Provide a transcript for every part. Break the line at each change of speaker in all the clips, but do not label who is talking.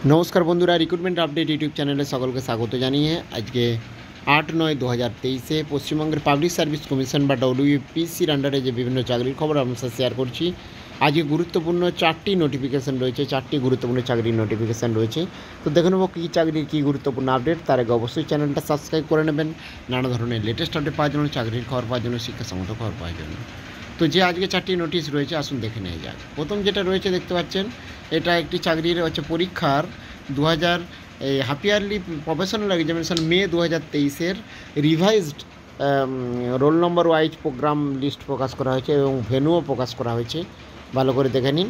नमस्कार बंधुरा recruitment update YouTube channel सकल के स्वागत जानिए आज के 8-9-2023 पश्चिमबंगेर पब्लिक सार्विस कमिशन WBPSC अंडारे जो विभिन्न चाकरिर खबर आपनादेर साथे शेयर करছি। आज के गुरुत्वपूर्ण 4टी नोटिफिकेशन रयेछे, 4टी गुरुत्वपूर्ण चाकरिर नोटिफिकेशन रयेछे। तो देखे नेब कि चाकरिर कि गुरुत्वपूर्ण अपडेट। तार आगे अवश्य चैनलटा सबस्क्राइब करे नेबेन नाना धरनेर लेटेस्ट अपडेट पाওয়ার জন্য, चाकरिर खबर पाওয়ার জন্য, शिक्षासम्मत खबर पाওয়ার জন্য। तो जे आज के 4टी नोटिस रयेछे आसुन देखे नेওয়া যাক। प्रथम जेटा रयेछे देखते पाচ্ছেন এটা একটি চাকরির হচ্ছে পরীক্ষার 2000 half yearly professional examination May 2023 revised roll number wise programme list প্রকাশ করা হয়েছে এবং ভেন্যুও প্রকাশ করা হয়েছে। ভালো করে দেখে নিন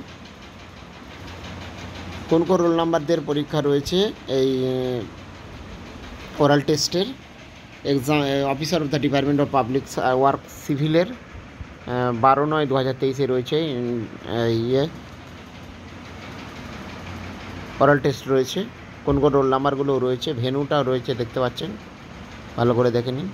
কোন কোন রোল নাম্বারদের পরীক্ষা রয়েছে। এই ওরাল টেস্টের exam officer of the department of public work সিভিলের 12-9-2023 রয়েছে ওরাল টেস্ট রয়েছে। কোন কোন রোল নাম্বারগুলো রয়েছে, ভেন্যুটাও রয়েছে দেখতে পাচ্ছেন, ভালো করে দেখে নিন।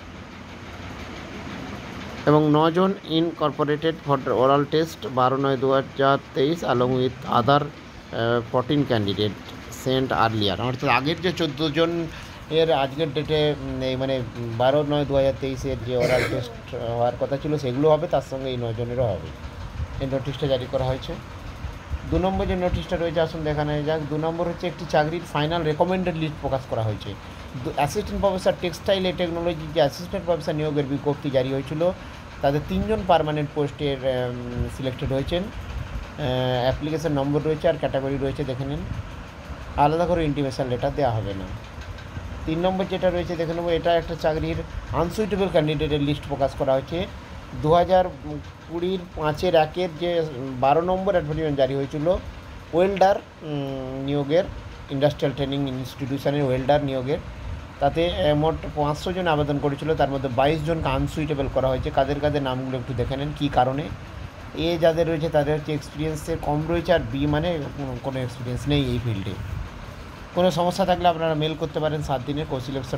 এবং 9 জন incorporated for oral test 12-9-2023 along with other 14 candidate sent earlier. অর্থাৎ আগের যে 14 জন এর আজকের ডেটে মানে 12-9-2023 যে ওরাল টেস্ট হওয়ার কথা ছিল সেগুলো হবে, তার সঙ্গে এই 9 জনেরও হবে। এই নোটিশটা জারি করা হয়েছে। 2 নম্বর যে নোটিশটা রয়েছে আসুন দেখানো যাক। 2 নম্বর হচ্ছে একটি চাকরির ফাইনাল রেকমেন্ডেড লিস্ট প্রকাশ করা হয়েছে। অ্যাসিস্ট্যান্ট প্রফেসর টেক্সটাইল এ টেকনোলজি যে অ্যাসিস্ট্যান্ট প্রফেসর নিয়োগের বিজ্ঞপ্তি জারি হয়েছিল, তাদের 3 জন পার্মানেন্ট পোস্টের সিলেক্টেড হয়েছেন। অ্যাপ্লিকেশন নম্বর রয়েছে আর ক্যাটাগরি রয়েছে, দেখে নিন। আলাদা করে ইন্টিমেশন লেটার দেওয়া হবে না। 3 নম্বর যেটা রয়েছে দেখে নেব, এটা একটা চাকরির আনসুইটেবল ক্যান্ডিডেটের লিস্ট প্রকাশ করা হয়েছে। 2020 5-1 যে 12 নম্বর অ্যাডভার্টাইজমেন্ট জারি হয়েছিল ওয়েল্ডার নিয়োগের, ইন্ডাস্ট্রিয়াল ট্রেনিং ইনস্টিটিউশনের ওয়েল্ডার নিয়োগের, তাতে মোট 500 জন আবেদন করেছিল। তার মধ্যে 22 জনকে আনসুইটেবল করা হয়েছে। কাদের কাদের নামগুলো একটু দেখে নেন কী কারণে। এ যাদের রয়েছে তাদের হচ্ছে এক্সপিরিয়েন্সের কম রয়েছে, আর বি মানে কোনো এক্সপিরিয়েন্স নেই এই ফিল্ডে। কোনো সমস্যা থাকলে আপনারা মেল করতে পারেন 7 দিনের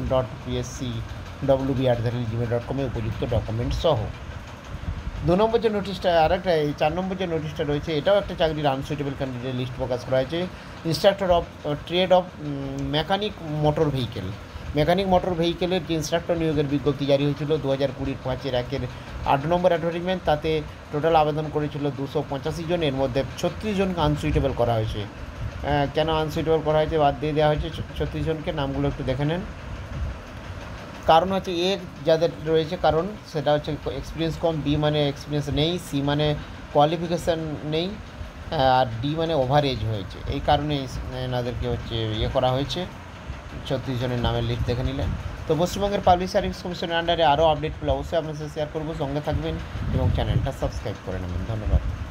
co-selection.pscwb@gmail.com উপযুক্ত ডকুমেন্ট সহ। 2 নম্বর যে নোটিশটা আরেকটা, এই 4 নম্বর যে নোটিশটা রয়েছে এটাও একটা চাকরির আনসুইটেবল ক্যান্ডিডেট লিস্ট প্রকাশ করা হয়েছে। Instructor of trade of mechanic motor vehicle, mechanic motor ভেহিকেলের যে ইনস্ট্রাক্টর নিয়োগের বিজ্ঞপ্তি জারি হয়েছিল 2020 5-1 8 নম্বর অ্যাডভার্টাইজমেন্ট, তাতে টোটাল আবেদন করেছিল 285 জন। এর মধ্যে 36 জনকে আনসুইটেবল করা হয়েছে। কেন আনসুইটেবল করা হয়েছে, বাদ দিয়ে দেওয়া হয়েছে 36 জনকে, নামগুলো একটু দেখে নেন। কারণ হচ্ছে এ যাদের রয়েছে কারণ সেটা হচ্ছে এক্সপিরিয়েন্স কম, বি মানে এক্সপিরিয়েন্স নেই, সি মানে কোয়ালিফিকেশান নেই, আর ডি মানে ওভার এজ হয়েছে। এই কারণে এনাদেরকে হচ্ছে করা হয়েছে। 36 জনের নামের লিস্ট দেখে নিলেন। তো পশ্চিমবঙ্গের পাবলিক সার্ভিস কমিশনের আন্ডারে আরও আপডেটগুলো অবশ্যই আপনার সাথে শেয়ার করবো। সঙ্গে থাকবেন এবং চ্যানেলটা সাবস্ক্রাইব করে নেবেন। ধন্যবাদ।